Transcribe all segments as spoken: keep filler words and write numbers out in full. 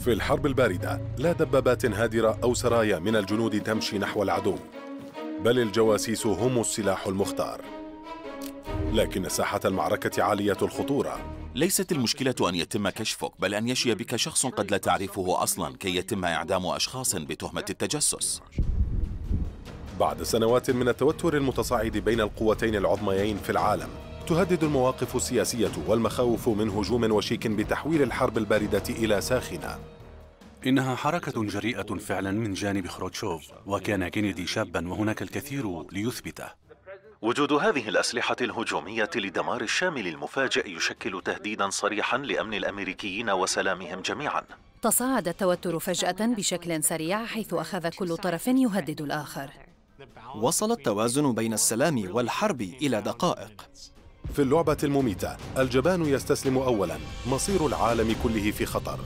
في الحرب الباردة لا دبابات هادرة أو سرايا من الجنود تمشي نحو العدو، بل الجواسيس هم السلاح المختار. لكن ساحة المعركة عالية الخطورة. ليست المشكلة أن يتم كشفك، بل أن يشي بك شخص قد لا تعرفه أصلاً كي يتم إعدام أشخاص بتهمة التجسس. بعد سنوات من التوتر المتصاعد بين القوتين العظميين في العالم، تهدد المواقف السياسية والمخاوف من هجوم وشيك بتحويل الحرب الباردة إلى ساخنة. إنها حركة جريئة فعلا من جانب خروتشوف، وكان كينيدي شابا وهناك الكثير ليثبته. وجود هذه الأسلحة الهجومية لدمار الشامل المفاجئ يشكل تهديدا صريحا لأمن الأمريكيين وسلامهم جميعا. تصاعد التوتر فجأة بشكل سريع، حيث أخذ كل طرف يهدد الآخر. وصل التوازن بين السلام والحرب إلى دقائق. في اللعبة المميتة الجبان يستسلم أولا، مصير العالم كله في خطر.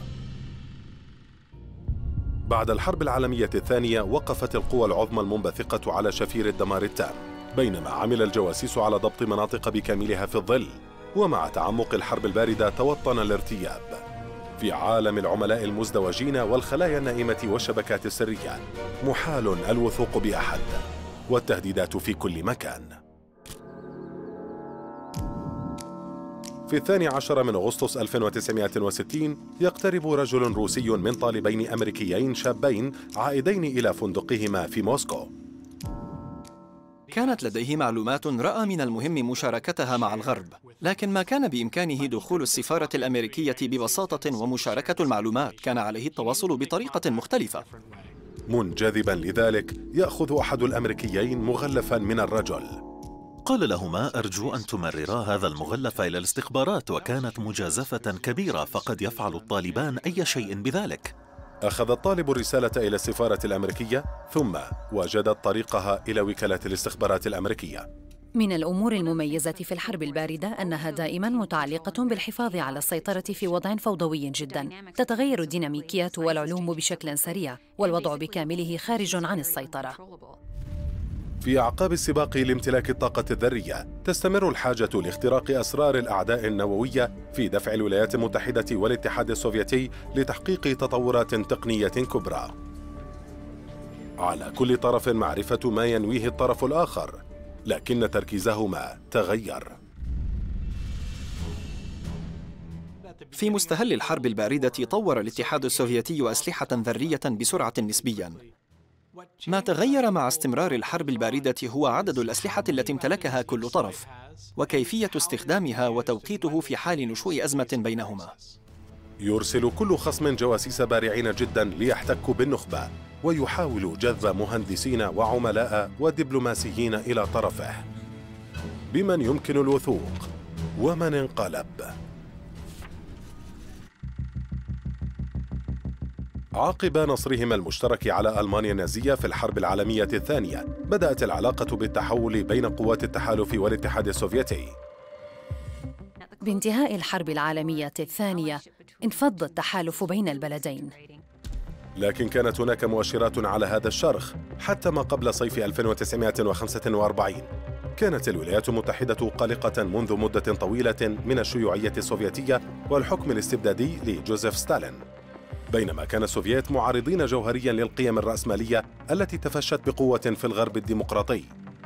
بعد الحرب العالمية الثانية وقفت القوى العظمى المنبثقة على شفير الدمار التام، بينما عمل الجواسيس على ضبط مناطق بكاملها في الظل. ومع تعمق الحرب الباردة توطن الارتياب. في عالم العملاء المزدوجين والخلايا النائمة والشبكات السرية، محال الوثوق بأحد، والتهديدات في كل مكان. في الثاني عشر من أغسطس ألف وتسعمائة وستين يقترب رجل روسي من طالبين أمريكيين شابين عائدين إلى فندقهما في موسكو. كانت لديه معلومات رأى من المهم مشاركتها مع الغرب، لكن ما كان بإمكانه دخول السفارة الأمريكية ببساطة ومشاركة المعلومات كان عليه التواصل بطريقة مختلفة. منجذبا لذلك يأخذ أحد الأمريكيين مغلفا من الرجل. قال لهما: أرجو أن تمررا هذا المغلف إلى الاستخبارات، وكانت مجازفة كبيرة، فقد يفعل الطالبان أي شيء بذلك. أخذ الطالب الرسالة إلى السفارة الأمريكية، ثم وجدت طريقها إلى وكالة الاستخبارات الأمريكية. من الأمور المميزة في الحرب الباردة أنها دائما متعلقة بالحفاظ على السيطرة في وضع فوضوي جدا. تتغير الديناميكيات والعلوم بشكل سريع، والوضع بكامله خارج عن السيطرة. في أعقاب السباق لامتلاك الطاقة الذرية، تستمر الحاجة لاختراق أسرار الأعداء النووية في دفع الولايات المتحدة والاتحاد السوفيتي لتحقيق تطورات تقنية كبرى. على كل طرف معرفة ما ينويه الطرف الآخر، لكن تركيزهما تغير. في مستهل الحرب الباردة طور الاتحاد السوفيتي أسلحة ذرية بسرعة نسبياً. ما تغير مع استمرار الحرب الباردة هو عدد الأسلحة التي امتلكها كل طرف، وكيفية استخدامها وتوقيته في حال نشوء أزمة بينهما. يرسل كل خصم جواسيس بارعين جدا ليحتكوا بالنخبة، ويحاول جذب مهندسين وعملاء ودبلوماسيين إلى طرفه. بمن يمكن الوثوق ومن انقلب. عقب نصرهما المشترك على ألمانيا النازية في الحرب العالمية الثانية، بدأت العلاقة بالتحول بين قوات التحالف والاتحاد السوفيتي. بانتهاء الحرب العالمية الثانية انفض التحالف بين البلدين، لكن كانت هناك مؤشرات على هذا الشرخ. حتى ما قبل صيف ألف وتسعمائة وخمسة وأربعين كانت الولايات المتحدة قلقة منذ مدة طويلة من الشيوعية السوفيتية والحكم الاستبدادي لجوزيف ستالين، بينما كان السوفييت معارضين جوهريا للقيم الرأسمالية التي تفشت بقوة في الغرب الديمقراطي.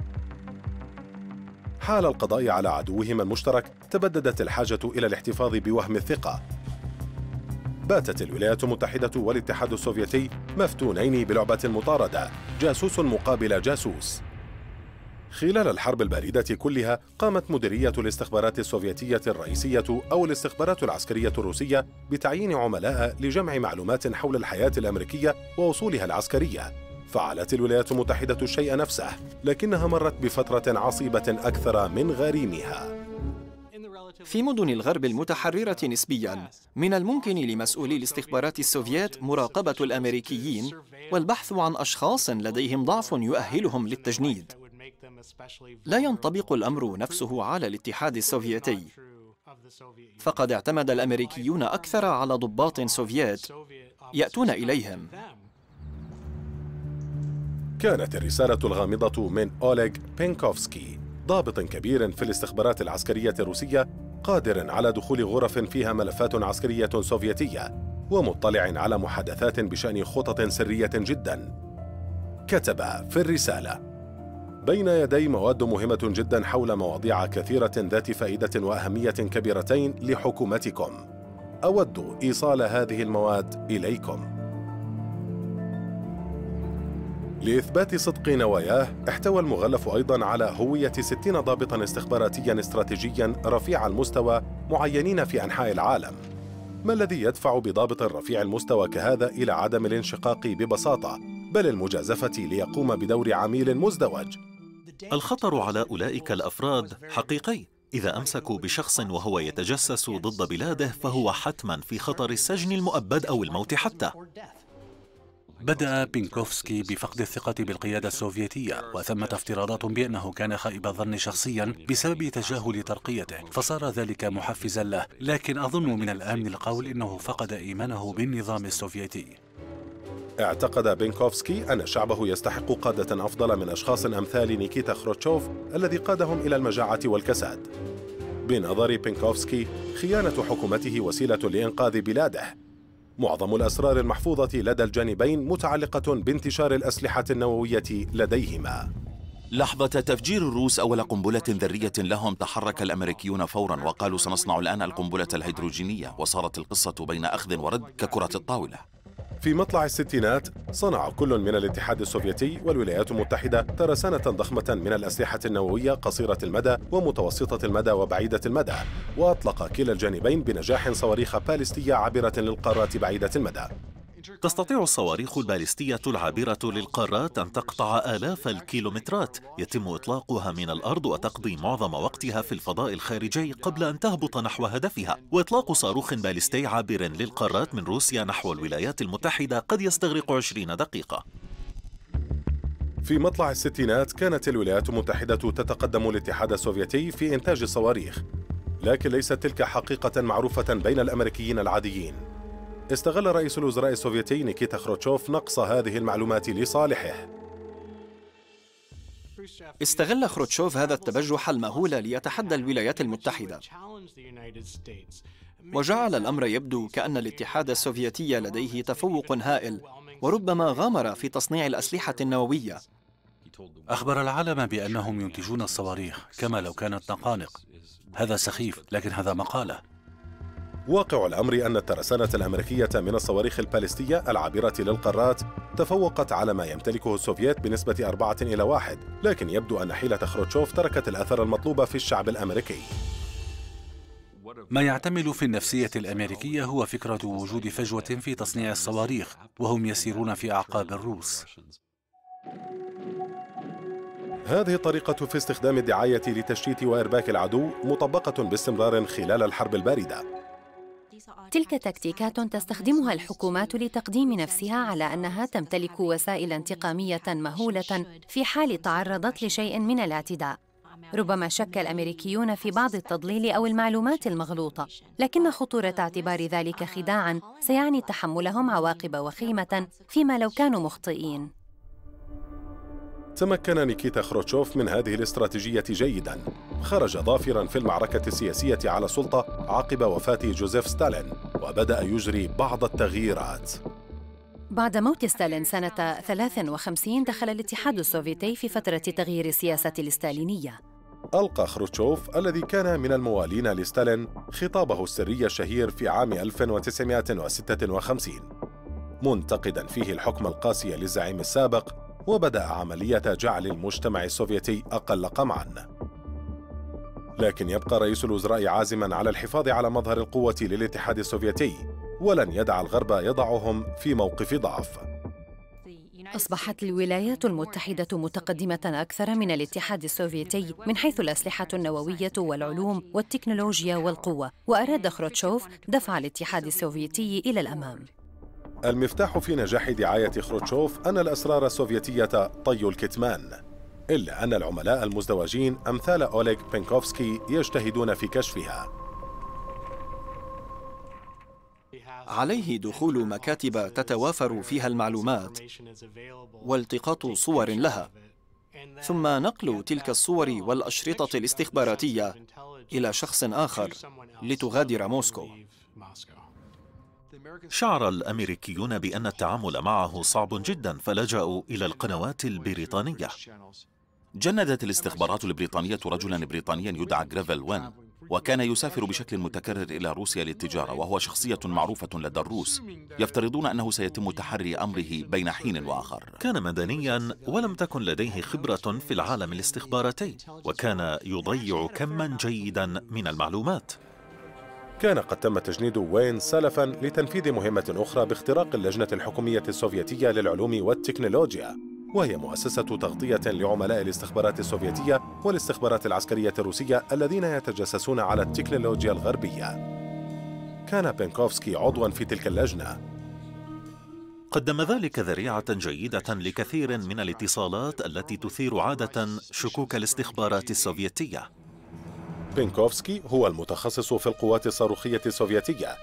حال القضاء على عدوهما المشترك تبددت الحاجة إلى الاحتفاظ بوهم الثقة. باتت الولايات المتحدة والاتحاد السوفيتي مفتونين بلعبة المطاردة، جاسوس مقابل جاسوس. خلال الحرب الباردة كلها قامت مديرية الاستخبارات السوفيتية الرئيسية أو الاستخبارات العسكرية الروسية بتعيين عملاء لجمع معلومات حول الحياة الأمريكية وأصولها العسكرية. فعلت الولايات المتحدة الشيء نفسه، لكنها مرت بفترة عصيبة أكثر من غريمها. في مدن الغرب المتحررة نسبياً، من الممكن لمسؤولي الاستخبارات السوفييت مراقبة الأمريكيين والبحث عن أشخاص لديهم ضعف يؤهلهم للتجنيد. لا ينطبق الأمر نفسه على الاتحاد السوفيتي، فقد اعتمد الأمريكيون أكثر على ضباط سوفييت يأتون إليهم. كانت الرسالة الغامضة من أوليغ بينكوفسكي، ضابط كبير في الاستخبارات العسكرية الروسية، قادر على دخول غرف فيها ملفات عسكرية سوفيتية ومطلع على محادثات بشأن خطط سرية جدا. كتب في الرسالة: بين يدي مواد مهمة جدا حول مواضيع كثيرة ذات فائدة وأهمية كبيرتين لحكومتكم. أود إيصال هذه المواد إليكم. لإثبات صدق نواياه، احتوى المغلف أيضاً على هوية ستين ضابطاً استخباراتياً استراتيجياً رفيع المستوى معينين في أنحاء العالم. ما الذي يدفع بضابط رفيع المستوى كهذا إلى عدم الانشقاق ببساطة، بل المجازفة ليقوم بدور عميل مزدوج؟ الخطر على أولئك الأفراد حقيقي. إذا أمسكوا بشخص وهو يتجسس ضد بلاده فهو حتماً في خطر السجن المؤبد أو الموت حتى. بدأ بينكوفسكي بفقد الثقة بالقيادة السوفيتية، وثمة افتراضات بأنه كان خائب الظن شخصيا بسبب تجاهل ترقيته، فصار ذلك محفزا له. لكن أظن من الآمن القول إنه فقد إيمانه بالنظام السوفيتي. اعتقد بينكوفسكي أن شعبه يستحق قادة أفضل من أشخاص أمثال نيكيتا خروتشوف الذي قادهم إلى المجاعة والكساد. بنظر بينكوفسكي، خيانة حكومته وسيلة لإنقاذ بلاده. معظم الأسرار المحفوظة لدى الجانبين متعلقة بانتشار الأسلحة النووية لديهما. لحظة تفجير الروس أول قنبلة ذرية لهم، تحرك الأمريكيون فوراً وقالوا سنصنع الآن القنبلة الهيدروجينية، وصارت القصة بين أخذ ورد ككرة الطاولة. في مطلع الستينات صنع كل من الاتحاد السوفيتي والولايات المتحدة ترسانة ضخمة من الأسلحة النووية قصيرة المدى ومتوسطة المدى وبعيدة المدى، وأطلق كلا الجانبين بنجاح صواريخ باليستية عابرة للقارات بعيدة المدى. تستطيع الصواريخ الباليستية العابرة للقارات أن تقطع آلاف الكيلومترات، يتم إطلاقها من الأرض وتقضي معظم وقتها في الفضاء الخارجي قبل أن تهبط نحو هدفها. وإطلاق صاروخ باليستي عابر للقارات من روسيا نحو الولايات المتحدة قد يستغرق عشرين دقيقة. في مطلع الستينات كانت الولايات المتحدة تتقدم الاتحاد السوفيتي في إنتاج الصواريخ، لكن ليست تلك حقيقة معروفة بين الأمريكيين العاديين. استغل رئيس الوزراء السوفيتي نيكيتا خروتشوف نقص هذه المعلومات لصالحه. استغل خروتشوف هذا التبجح المهول ليتحدى الولايات المتحدة، وجعل الأمر يبدو كأن الاتحاد السوفيتي لديه تفوق هائل، وربما غامر في تصنيع الأسلحة النووية. أخبر العالم بأنهم ينتجون الصواريخ كما لو كانت نقانق. هذا سخيف، لكن هذا مقالة. واقع الأمر أن الترسانة الأمريكية من الصواريخ الباليستية العابرة للقارات تفوقت على ما يمتلكه السوفييت بنسبة أربعة إلى واحد، لكن يبدو أن حيلة خروتشوف تركت الأثر المطلوب في الشعب الأمريكي. ما يعتمل في النفسية الأمريكية هو فكرة وجود فجوة في تصنيع الصواريخ، وهم يسيرون في أعقاب الروس. هذه الطريقة في استخدام الدعاية لتشتيت وإرباك العدو مطبقة باستمرار خلال الحرب الباردة. تلك تكتيكات تستخدمها الحكومات لتقديم نفسها على أنها تمتلك وسائل انتقامية مهولة في حال تعرضت لشيء من الاعتداء. ربما شك الأمريكيون في بعض التضليل أو المعلومات المغلوطة، لكن خطورة اعتبار ذلك خداعاً سيعني تحملهم عواقب وخيمة فيما لو كانوا مخطئين. تمكن نيكيتا خروتشوف من هذه الاستراتيجية جيداً. خرج ظافراً في المعركة السياسية على السلطة عقب وفاة جوزيف ستالين، وبدأ يجري بعض التغييرات. بعد موت ستالين سنة ثلاثة وخمسين دخل الاتحاد السوفيتي في فترة تغيير السياسة الستالينية. ألقى خروتشوف الذي كان من الموالين لستالين خطابه السري الشهير في عام ألف وتسعمائة وستة وخمسين، منتقداً فيه الحكم القاسي للزعيم السابق، وبدأ عملية جعل المجتمع السوفيتي أقل قمعاً. لكن يبقى رئيس الوزراء عازماً على الحفاظ على مظهر القوة للاتحاد السوفيتي، ولن يدع الغرب يضعهم في موقف ضعف. أصبحت الولايات المتحدة متقدمة أكثر من الاتحاد السوفيتي من حيث الأسلحة النووية والعلوم والتكنولوجيا والقوة، وأراد خروتشوف دفع الاتحاد السوفيتي إلى الأمام. المفتاح في نجاح دعاية خروتشوف أن الأسرار السوفيتية طي الكتمان، إلا أن العملاء المزدوجين أمثال أوليغ بينكوفسكي يجتهدون في كشفها. عليه دخول مكاتب تتوافر فيها المعلومات والتقاط صور لها، ثم نقل تلك الصور والأشرطة الاستخباراتية إلى شخص آخر لتغادر موسكو. شعر الأمريكيون بأن التعامل معه صعب جدا فلجأوا إلى القنوات البريطانية. جندت الاستخبارات البريطانية رجلا بريطانيا يدعى غريفل وين، وكان يسافر بشكل متكرر إلى روسيا للتجارة، وهو شخصية معروفة لدى الروس يفترضون أنه سيتم تحري أمره بين حين وآخر. كان مدنيا ولم تكن لديه خبرة في العالم الاستخباراتي، وكان يضيع كما جيدا من المعلومات. كان قد تم تجنيد وين سلفاً لتنفيذ مهمة أخرى باختراق اللجنة الحكومية السوفيتية للعلوم والتكنولوجيا، وهي مؤسسة تغطية لعملاء الاستخبارات السوفيتية والاستخبارات العسكرية الروسية الذين يتجسسون على التكنولوجيا الغربية. كان بينكوفسكي عضواً في تلك اللجنة. قدم ذلك ذريعة جيدة لكثير من الاتصالات التي تثير عادة شكوك الاستخبارات السوفيتية. بينكوفسكي هو المتخصص في القوات الصاروخية السوفيتية.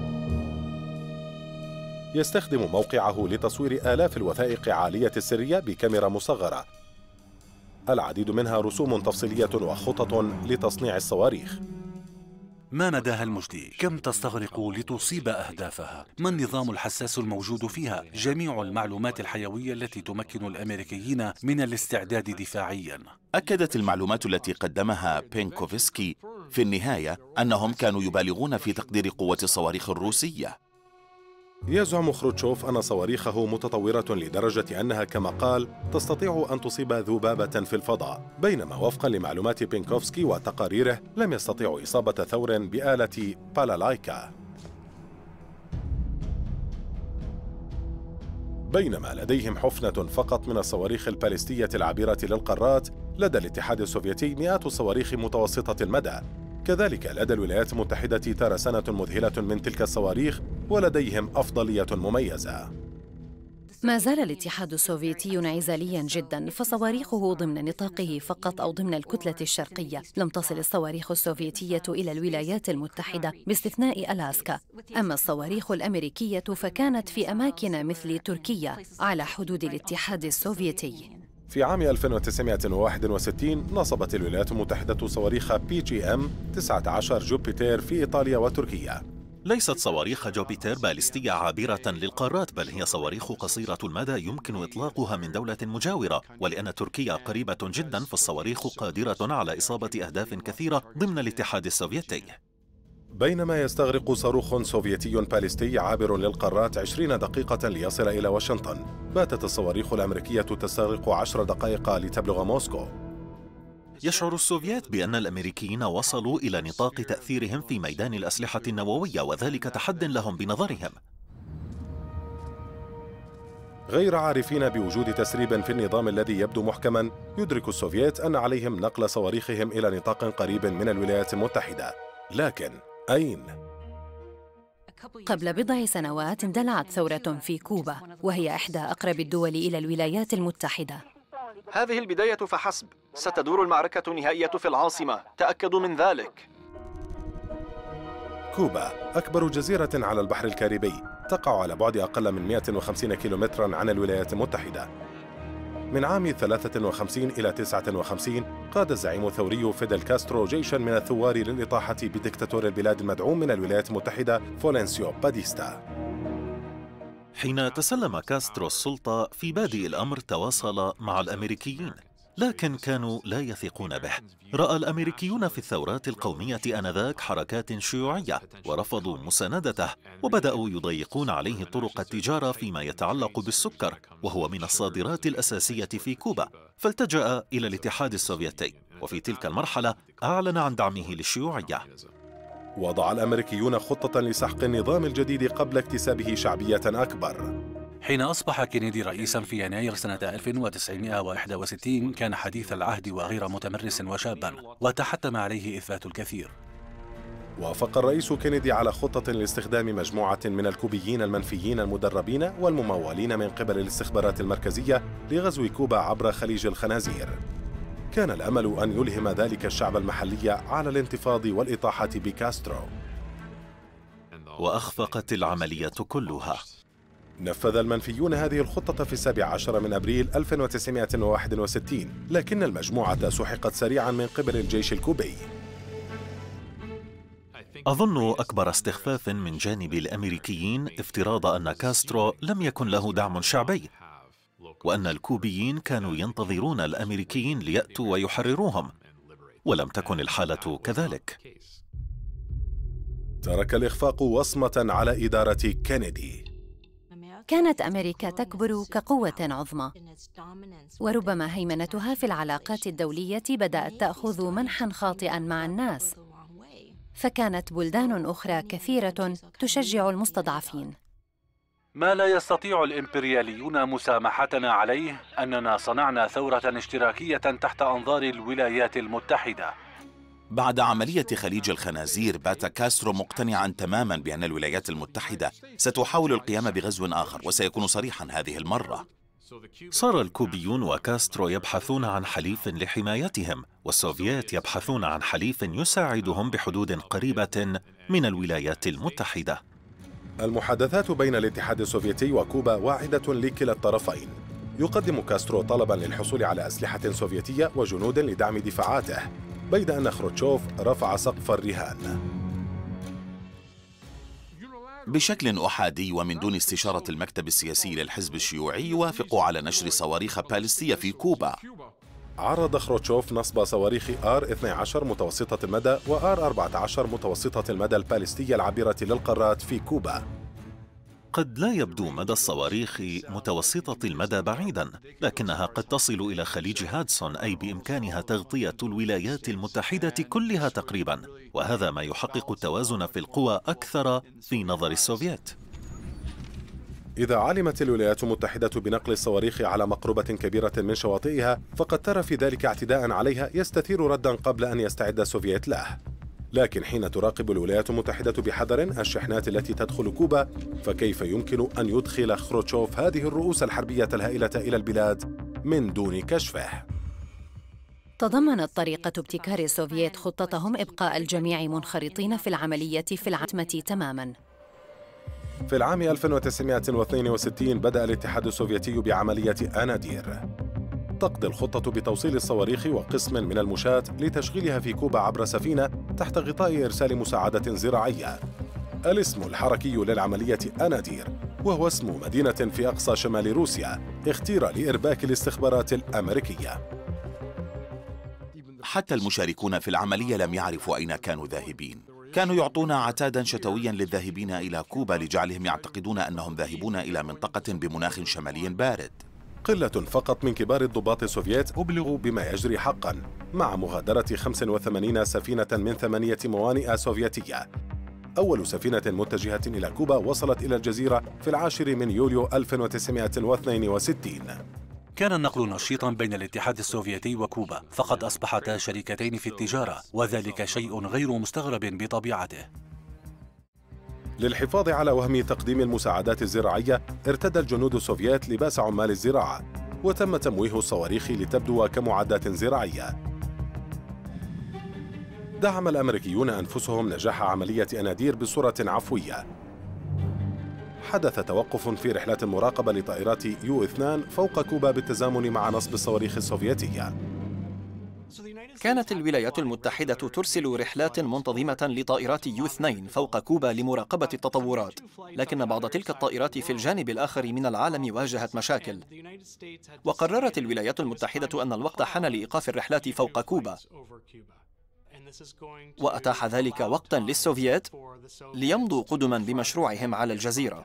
يستخدم موقعه لتصوير آلاف الوثائق عالية السرية بكاميرا مصغرة، العديد منها رسوم تفصيلية وخطط لتصنيع الصواريخ. ما مداها المجدي؟ كم تستغرق لتصيب أهدافها؟ ما النظام الحساس الموجود فيها؟ جميع المعلومات الحيوية التي تمكن الأمريكيين من الاستعداد دفاعياً. أكدت المعلومات التي قدمها بينكوفسكي في النهاية أنهم كانوا يبالغون في تقدير قوة الصواريخ الروسية. يزعم خروتشوف أن صواريخه متطورة لدرجة أنها كما قال تستطيع أن تصيب ذبابة في الفضاء، بينما وفقا لمعلومات بينكوفسكي وتقاريره لم يستطيعوا إصابة ثور بآلة بالالايكا. بينما لديهم حفنة فقط من الصواريخ الباليستية العابرة للقارات، لدى الاتحاد السوفيتي مئات الصواريخ متوسطة المدى. كذلك لدى الولايات المتحدة ترسانة مذهلة من تلك الصواريخ، ولديهم أفضلية مميزة. ما زال الاتحاد السوفيتي انعزالياً جداً، فصواريخه ضمن نطاقه فقط أو ضمن الكتلة الشرقية. لم تصل الصواريخ السوفيتية إلى الولايات المتحدة باستثناء ألاسكا. أما الصواريخ الأمريكية فكانت في أماكن مثل تركيا على حدود الاتحاد السوفيتي. في عام ألف وتسعمائة وواحد وستين نصبت الولايات المتحدة صواريخ بي جي إم تسعة عشر جوبيتر في إيطاليا وتركيا. ليست صواريخ جوبيتر باليستية عابرة للقارات، بل هي صواريخ قصيرة المدى يمكن إطلاقها من دولة مجاورة، ولأن تركيا قريبة جدا فالصواريخ قادرة على إصابة أهداف كثيرة ضمن الاتحاد السوفيتي. بينما يستغرق صاروخ سوفيتي باليستي عابر للقارات عشرين دقيقة ليصل إلى واشنطن، باتت الصواريخ الأمريكية تستغرق عشر دقائق لتبلغ موسكو. يشعر السوفيات بأن الأمريكيين وصلوا إلى نطاق تأثيرهم في ميدان الأسلحة النووية، وذلك تحد لهم بنظرهم. غير عارفين بوجود تسريب في النظام الذي يبدو محكما، يدرك السوفيات أن عليهم نقل صواريخهم إلى نطاق قريب من الولايات المتحدة، لكن أين؟ قبل بضع سنوات اندلعت ثورة في كوبا، وهي إحدى أقرب الدول إلى الولايات المتحدة. هذه البداية فحسب، ستدور المعركة النهائية في العاصمة، تأكدوا من ذلك. كوبا أكبر جزيرة على البحر الكاريبي، تقع على بعد أقل من مئة وخمسين كيلومتراً عن الولايات المتحدة. من عام ثلاثة وخمسين إلى تسعة وخمسين قاد الزعيم الثوري فيدل كاسترو جيشاً من الثوار للإطاحة بديكتاتور البلاد المدعوم من الولايات المتحدة فولنسيو باتيستا. حين تسلم كاسترو السلطة في بادئ الأمر تواصل مع الأمريكيين، لكن كانوا لا يثقون به. رأى الأمريكيون في الثورات القومية آنذاك حركات شيوعية ورفضوا مساندته، وبدأوا يضيقون عليه طرق التجارة فيما يتعلق بالسكر، وهو من الصادرات الأساسية في كوبا، فالتجأ إلى الاتحاد السوفيتي، وفي تلك المرحلة أعلن عن دعمه للشيوعية. وضع الأمريكيون خطة لسحق النظام الجديد قبل اكتسابه شعبية أكبر. حين أصبح كينيدي رئيساً في يناير سنة ألف وتسعمائة وواحد وستين كان حديث العهد وغير متمرس وشاباً، وتحتم عليه إثبات الكثير. وافق الرئيس كينيدي على خطة لاستخدام مجموعة من الكوبيين المنفيين المدربين والممولين من قبل الاستخبارات المركزية لغزو كوبا عبر خليج الخنازير. كان الأمل أن يلهم ذلك الشعب المحلي على الانتفاض والإطاحة بكاسترو. وأخفقت العملية كلها. نفذ المنفيون هذه الخطة في السابع عشر من أبريل ألف وتسعمائة وواحد وستين، لكن المجموعة سحقت سريعا من قبل الجيش الكوبي. أظن أكبر استخفاف من جانب الأمريكيين افتراض أن كاسترو لم يكن له دعم شعبي، وأن الكوبيين كانوا ينتظرون الأمريكيين ليأتوا ويحرروهم، ولم تكن الحالة كذلك. ترك الإخفاق وصمة على إدارة كينيدي. كانت أمريكا تكبر كقوة عظمى، وربما هيمنتها في العلاقات الدولية بدأت تأخذ منحاً خاطئاً مع الناس، فكانت بلدان أخرى كثيرة تشجع المستضعفين. ما لا يستطيع الإمبرياليون مسامحتنا عليه أننا صنعنا ثورة اشتراكية تحت أنظار الولايات المتحدة. بعد عملية خليج الخنازير بات كاسترو مقتنعا تماما بأن الولايات المتحدة ستحاول القيام بغزو آخر، وسيكون صريحا هذه المرة. صار الكوبيون وكاسترو يبحثون عن حليف لحمايتهم، والسوفييت يبحثون عن حليف يساعدهم بحدود قريبة من الولايات المتحدة. المحادثات بين الاتحاد السوفيتي وكوبا واعدة لكلا الطرفين. يقدم كاسترو طلبا للحصول على أسلحة سوفيتية وجنود لدعم دفاعاته، بيد أن خروتشوف رفع سقف الرهان. بشكل أحادي ومن دون استشارة المكتب السياسي للحزب الشيوعي يوافق على نشر صواريخ باليستية في كوبا. عرض خروتشوف نصب صواريخ آر اثني عشر متوسطة المدى وآر أربعة عشر متوسطة المدى الباليستية العابرة للقارات في كوبا. قد لا يبدو مدى الصواريخ متوسطة المدى بعيداً، لكنها قد تصل إلى خليج هادسون، أي بإمكانها تغطية الولايات المتحدة كلها تقريباً، وهذا ما يحقق التوازن في القوى أكثر في نظر السوفييت. إذا علمت الولايات المتحدة بنقل الصواريخ على مقربة كبيرة من شواطئها، فقد ترى في ذلك اعتداء عليها يستثير ردا قبل أن يستعد السوفييت له. لكن حين تراقب الولايات المتحدة بحذر الشحنات التي تدخل كوبا، فكيف يمكن أن يدخل خروتشوف هذه الرؤوس الحربية الهائلة إلى البلاد من دون كشفه؟ تضمنت طريقة ابتكار السوفييت خطتهم إبقاء الجميع منخرطين في العملية في العتمة تماماً. في العام ألف وتسعمائة واثنين وستين بدأ الاتحاد السوفيتي بعملية أنادير. تقضي الخطة بتوصيل الصواريخ وقسم من المشاة لتشغيلها في كوبا عبر سفينة تحت غطاء إرسال مساعدة زراعية. الاسم الحركي للعملية أنادير، وهو اسم مدينة في أقصى شمال روسيا اختير لإرباك الاستخبارات الأمريكية. حتى المشاركون في العملية لم يعرفوا أين كانوا ذاهبين. كانوا يعطون عتادا شتويا للذاهبين إلى كوبا لجعلهم يعتقدون أنهم ذاهبون إلى منطقة بمناخ شمالي بارد. قلة فقط من كبار الضباط السوفييت أبلغوا بما يجري حقا، مع مغادرة خمسة وثمانين سفينة من ثمانية موانئ سوفيتية. أول سفينة متجهة إلى كوبا وصلت إلى الجزيرة في العاشر من يوليو ألف وتسعمائة واثنين وستين. كان النقل نشيطا بين الاتحاد السوفيتي وكوبا، فقد أصبحتا شريكتين في التجارة، وذلك شيء غير مستغرب بطبيعته. للحفاظ على وهم تقديم المساعدات الزراعية، ارتدى الجنود السوفييت لباس عمال الزراعة، وتم تمويه الصواريخ لتبدو كمعدات زراعية. دعم الأمريكيون أنفسهم نجاح عملية أنادير بصورة عفوية. حدث توقف في رحلات المراقبة لطائرات يو اثنين فوق كوبا بالتزامن مع نصب الصواريخ السوفيتية. كانت الولايات المتحدة ترسل رحلات منتظمة لطائرات يو اثنين فوق كوبا لمراقبة التطورات، لكن بعض تلك الطائرات في الجانب الآخر من العالم واجهت مشاكل، وقررت الولايات المتحدة أن الوقت حان لإيقاف الرحلات فوق كوبا، وأتاح ذلك وقتا للسوفييت ليمضوا قدما بمشروعهم على الجزيرة.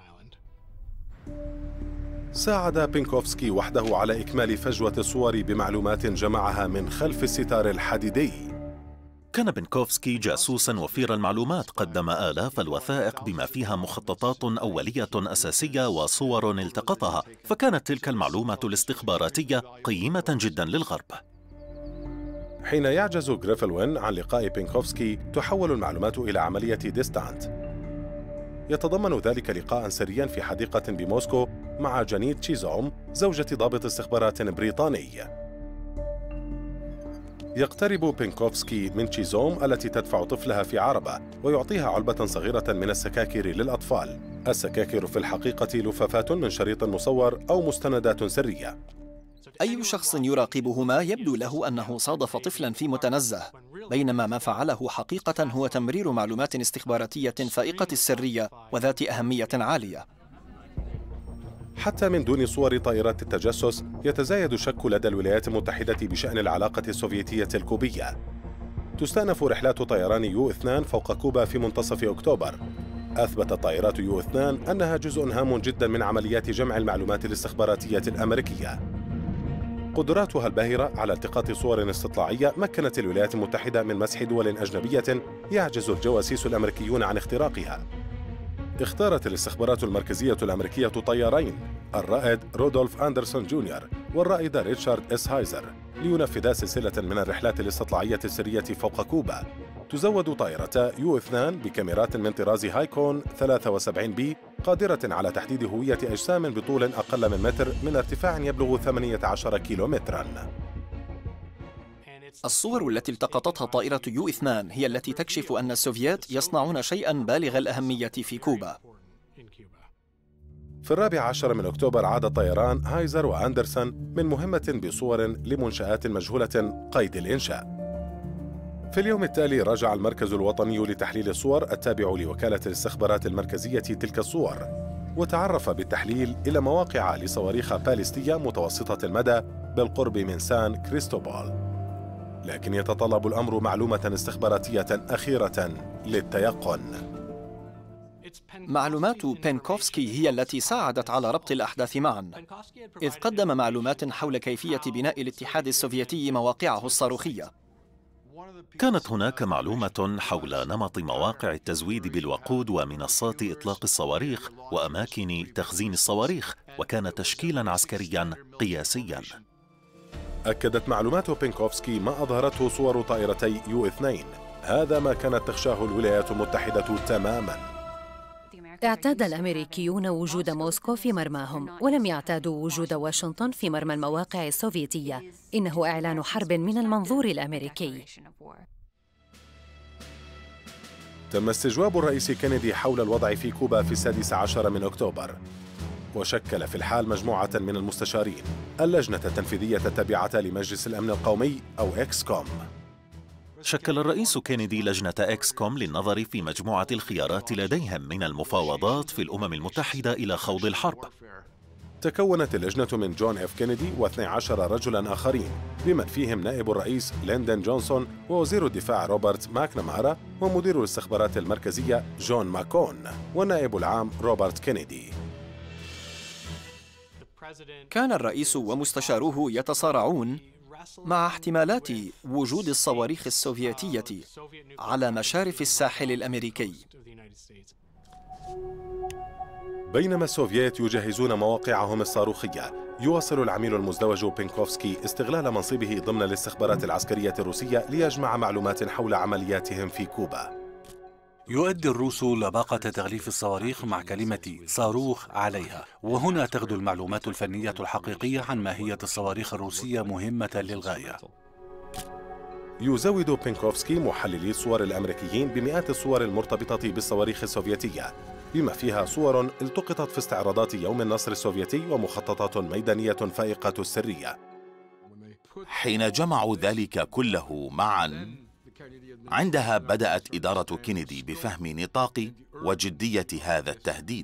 ساعد بينكوفسكي وحده على إكمال فجوة الصور بمعلومات جمعها من خلف الستار الحديدي. كان بينكوفسكي جاسوسا وفير المعلومات، قدم آلاف الوثائق بما فيها مخططات أولية أساسية وصور التقطها، فكانت تلك المعلومة الاستخباراتية قيمة جدا للغرب. حين يعجز غريفلوين عن لقاء بينكوفسكي، تحول المعلومات إلى عملية ديستانت. يتضمن ذلك لقاء سريا في حديقة بموسكو مع جانيت تشيزوم، زوجة ضابط استخبارات بريطاني. يقترب بينكوفسكي من تشيزوم التي تدفع طفلها في عربة، ويعطيها علبة صغيرة من السكاكر للأطفال. السكاكر في الحقيقة لفافات من شريط مصور أو مستندات سرية. أي شخص يراقبهما يبدو له أنه صادف طفلا في متنزه، بينما ما فعله حقيقة هو تمرير معلومات استخباراتية فائقة السرية وذات أهمية عالية. حتى من دون صور طائرات التجسس يتزايد الشك لدى الولايات المتحدة بشأن العلاقة السوفيتية الكوبية. تستأنف رحلات طيران يو اثنان فوق كوبا في منتصف أكتوبر. أثبتت طائرات يو اثنان أنها جزء هام جدا من عمليات جمع المعلومات الاستخباراتية الأمريكية. قدراتها الباهرة على التقاط صور استطلاعية مكنت الولايات المتحدة من مسح دول أجنبية يعجز الجواسيس الأمريكيون عن اختراقها. اختارت الاستخبارات المركزية الأمريكية طيارين، الرائد رودولف أندرسون جونيور والرائد ريتشارد إس هايزر، لينفذا سلسلة من الرحلات الاستطلاعية السرية فوق كوبا. تزود طائرتا يو اثنان بكاميرات من طراز هايكون ثلاثة وسبعين بي قادرة على تحديد هوية أجسام بطول أقل من متر من ارتفاع يبلغ ثمانية عشر كيلومتراً. الصور التي التقطتها طائرة يو اثنان هي التي تكشف أن السوفيات يصنعون شيئاً بالغ الأهمية في كوبا. في الرابع عشر من أكتوبر عاد طيران هايزر وأندرسون من مهمة بصور لمنشآت مجهولة قيد الإنشاء. في اليوم التالي راجع المركز الوطني لتحليل الصور التابع لوكالة الاستخبارات المركزية تلك الصور، وتعرف بالتحليل إلى مواقع لصواريخ باليستية متوسطة المدى بالقرب من سان كريستوبال. لكن يتطلب الأمر معلومة استخباراتية أخيرة للتيقن. معلومات بينكوفسكي هي التي ساعدت على ربط الأحداث معا، إذ قدم معلومات حول كيفية بناء الاتحاد السوفيتي مواقعه الصاروخية. كانت هناك معلومة حول نمط مواقع التزويد بالوقود ومنصات إطلاق الصواريخ وأماكن تخزين الصواريخ، وكان تشكيلاً عسكرياً قياسياً. أكدت معلومات بينكوفسكي ما أظهرته صور طائرتي يو اثنين، هذا ما كانت تخشاه الولايات المتحدة تماماً. اعتاد الأمريكيون وجود موسكو في مرماهم، ولم يعتادوا وجود واشنطن في مرمى المواقع السوفيتية. إنه إعلان حرب من المنظور الأمريكي. تم استجواب الرئيس كينيدي حول الوضع في كوبا في السادس عشر من أكتوبر، وشكل في الحال مجموعة من المستشارين اللجنة التنفيذية التابعة لمجلس الأمن القومي أو إكس كوم. شكل الرئيس كينيدي لجنة إكس كوم للنظر في مجموعة الخيارات لديهم من المفاوضات في الأمم المتحدة إلى خوض الحرب. تكونت اللجنة من جون إف كينيدي واثني عشر رجلاً آخرين، بمن فيهم نائب الرئيس ليندون جونسون ووزير الدفاع روبرت ماكنامارا ومدير الاستخبارات المركزية جون ماكون والنائب العام روبرت كينيدي. كان الرئيس ومستشاروه يتصارعون مع احتمالات وجود الصواريخ السوفيتية على مشارف الساحل الأمريكي. بينما السوفييت يجهزون مواقعهم الصاروخية، يواصل العميل المزدوج بينكوفسكي استغلال منصبه ضمن الاستخبارات العسكرية الروسية ليجمع معلومات حول عملياتهم في كوبا. يؤدي الروس لباقة تغليف الصواريخ مع كلمة صاروخ عليها، وهنا تغدو المعلومات الفنية الحقيقية عن ماهية الصواريخ الروسية مهمة للغاية. يزود بينكوفسكي محللي الصور الأمريكيين بمئات الصور المرتبطة بالصواريخ السوفيتية، بما فيها صور التقطت في استعراضات يوم النصر السوفيتي ومخططات ميدانية فائقة السرية. حين جمعوا ذلك كله معاً، عندها بدأت إدارة كينيدي بفهم نطاق وجدية هذا التهديد.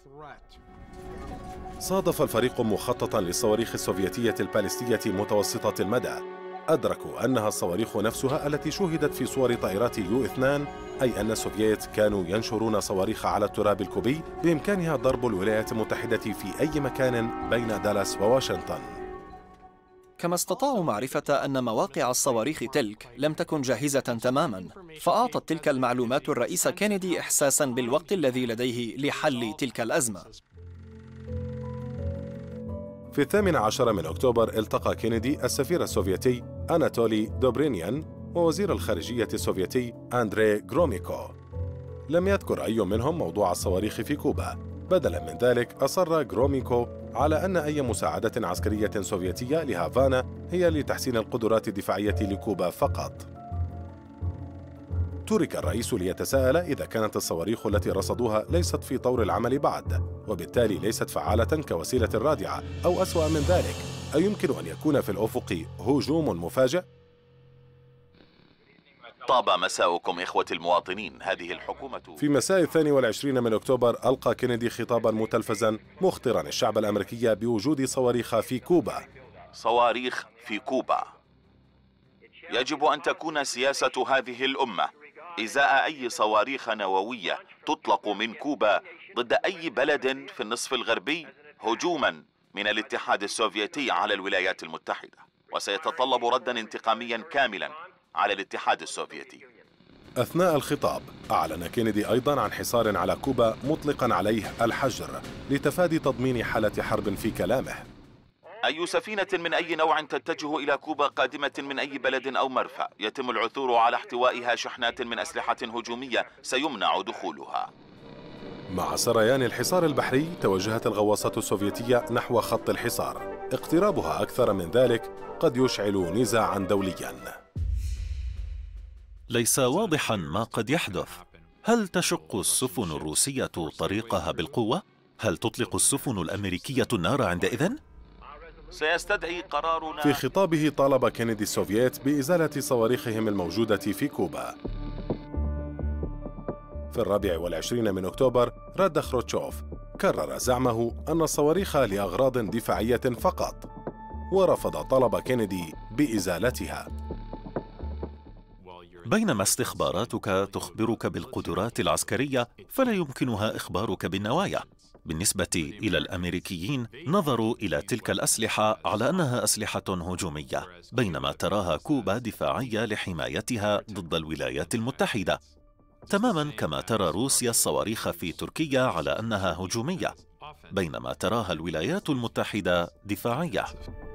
صادف الفريق مخططاً للصواريخ السوفيتية الباليستية متوسطة المدى. أدركوا أنها الصواريخ نفسها التي شوهدت في صور طائرات يو اثنان، أي أن السوفييت كانوا ينشرون صواريخ على التراب الكوبي بإمكانها ضرب الولايات المتحدة في أي مكان بين دالاس وواشنطن. كما استطاعوا معرفة أن مواقع الصواريخ تلك لم تكن جاهزة تماماً، فأعطت تلك المعلومات الرئيس كينيدي إحساساً بالوقت الذي لديه لحل تلك الأزمة. في الثامن عشر من أكتوبر التقى كينيدي السفير السوفيتي أناتولي دوبرينيان ووزير الخارجية السوفيتي أندري غروميكو. لم يذكر أي منهم موضوع الصواريخ في كوبا. بدلاً من ذلك أصر غروميكو على أن أي مساعدة عسكرية سوفيتية لهافانا هي لتحسين القدرات الدفاعية لكوبا فقط. ترك الرئيس ليتساءل إذا كانت الصواريخ التي رصدوها ليست في طور العمل بعد، وبالتالي ليست فعالة كوسيلة رادعة، أو أسوأ من ذلك أيمكن أن يكون في الأفق هجوم مفاجئ؟ طاب مساؤكم إخوة المواطنين. هذه الحكومة في مساء الثاني والعشرين من أكتوبر ألقى كينيدي خطابا متلفزا مخطرا الشعب الأمريكي بوجود صواريخ في كوبا. صواريخ في كوبا. يجب أن تكون سياسة هذه الأمة إزاء أي صواريخ نووية تطلق من كوبا ضد أي بلد في النصف الغربي هجوما من الاتحاد السوفيتي على الولايات المتحدة، وسيتطلب ردا انتقاميا كاملا على الاتحاد السوفيتي. أثناء الخطاب أعلن كينيدي أيضا عن حصار على كوبا مطلقا عليه الحجر لتفادي تضمين حالة حرب في كلامه. أي سفينة من أي نوع تتجه إلى كوبا قادمة من أي بلد أو مرفأ يتم العثور على احتوائها شحنات من أسلحة هجومية سيمنع دخولها. مع سريان الحصار البحري توجهت الغواصات السوفيتية نحو خط الحصار. اقترابها أكثر من ذلك قد يشعل نزاعا دوليا. ليس واضحا ما قد يحدث. هل تشق السفن الروسية طريقها بالقوة؟ هل تطلق السفن الأمريكية النار عندئذ؟ سيستدعي قرارنا. في خطابه طالب كينيدي السوفييت بإزالة صواريخهم الموجودة في كوبا. في الرابع والعشرين من أكتوبر رد خروتشوف كرر زعمه أن الصواريخ لأغراض دفاعية فقط، ورفض طلب كينيدي بإزالتها. بينما استخباراتك تخبرك بالقدرات العسكرية، فلا يمكنها إخبارك بالنوايا. بالنسبة إلى الأمريكيين نظروا إلى تلك الأسلحة على أنها أسلحة هجومية، بينما تراها كوبا دفاعية لحمايتها ضد الولايات المتحدة، تماما كما ترى روسيا الصواريخ في تركيا على أنها هجومية، بينما تراها الولايات المتحدة دفاعية.